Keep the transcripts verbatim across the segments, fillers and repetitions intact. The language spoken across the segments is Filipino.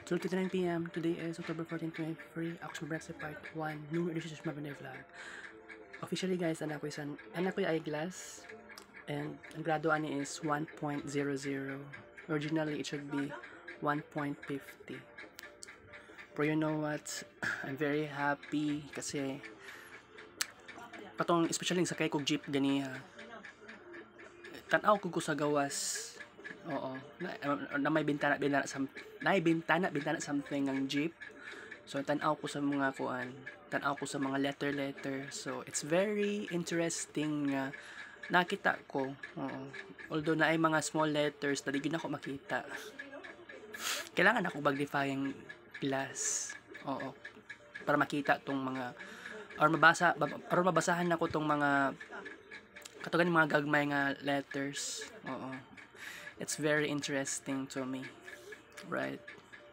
twelve twenty-nine p m Today is October fourteenth, twenty twenty-three. Ako sa Brexit Part one. New edition sa Mabinay Vlog. Officially guys, anak ko isan, anak ko eyeglass. And ang graduan niya is one point zero zero. Originally, it should be one point five zero. But you know what? I'm very happy kasi katong especially sa kay kog jeep ganiha. Tanaw ko ko sa gawas. Oo. Na, na may bintana bintana sam na may bintana bintana something ang jeep. So tanaw ko sa mga kuan, tanaw ko sa mga letter letter. So it's very interesting nga uh, nakita ko. Oo. Although na ay mga small letters, dali gyud ako makita. Kailangan ako magnifying glass. Oo. Para makita tong mga or mabasa or mabasahan nako tong mga katugan mga gagmay nga letters. Oo. It's very interesting to me. Right?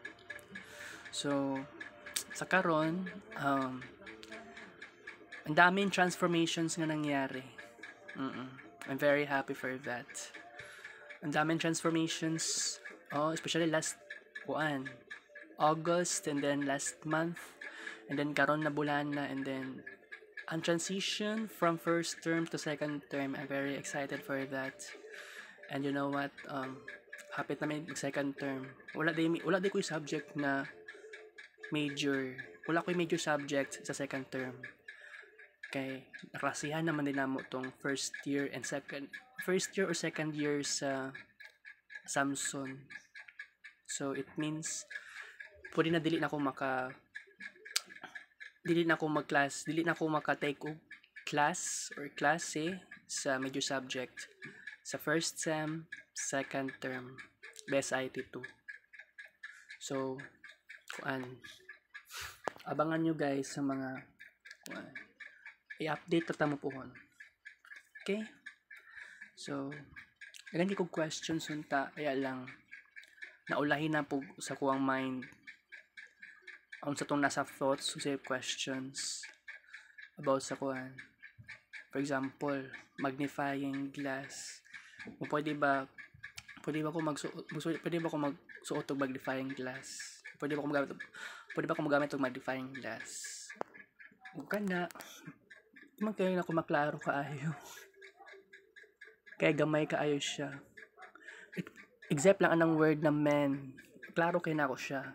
So, sa karon, um, ang daming transformations nga nangyari. Mm-mm. I'm very happy for that. Ang daming transformations, oh, especially last buwan, August, and then last month, and then karon na bulan na, and then ang transition from first term to second term. I'm very excited for that. And you know what? Um, hapit na may second term. Wala di wala di ko yung subject na major. Wala ko yung major subject sa second term. Kay naklasihan naman din namo tong first year and second first year or second year sa Samson. So it means pwede na dili na ako maka dili na ako mag-class, dili na ako maka-take og class or klase sa major subject sa first sem, second term, best I T two. So, kuan, abangan nyo guys sa mga kuan, i-update ta mo pohon. Okay? So, ganyan ko questions unta, kaya lang naulahin na po sa kuwang mind ang sa tong nasa thoughts sa questions about sa kuan. For example, magnifying glass. O pwede ba pwede ba ko magsuot pwede ba ko magsuot og magnifying glass? Pwede ba ko magamit pwede ba ko magamit og magnifying glass? O kana man kay na ko maklaro kaayo. Kay gamay kaayo siya. Except lang anang word na men. Klaro kay na ako siya.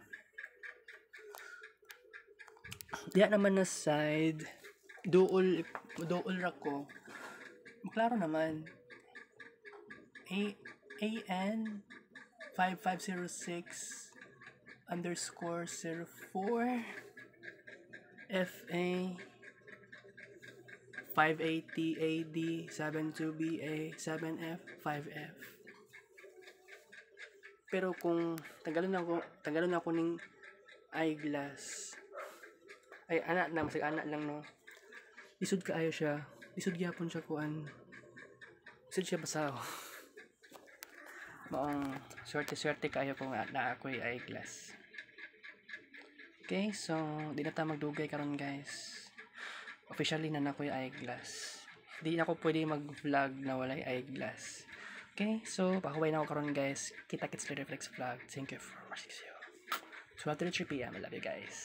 Diya naman na side duol duol ra ko. Maklaro naman. A AN five five zero six underscore zero four F A five eighty A D seven two B A seven F five F. Pero kung tagalon ako tagalon ako ning eyeglass ay anak na masig anak lang no. Lisod kaayo siya. Lisod gyapon siya kuan. Lisod siya basaw. Maong swerte-swerte kayo kung na ako'y eyeglass. Okay, so di na ta magdugay karon guys. Officially na na ako'y eyeglass. Di na ako pwede mag-vlog na walay eyeglass. Okay, so pahuway na ako karon guys. Kita-kits Reflex vlog. Thank you for watching. twelve thirty-three p m I love you guys.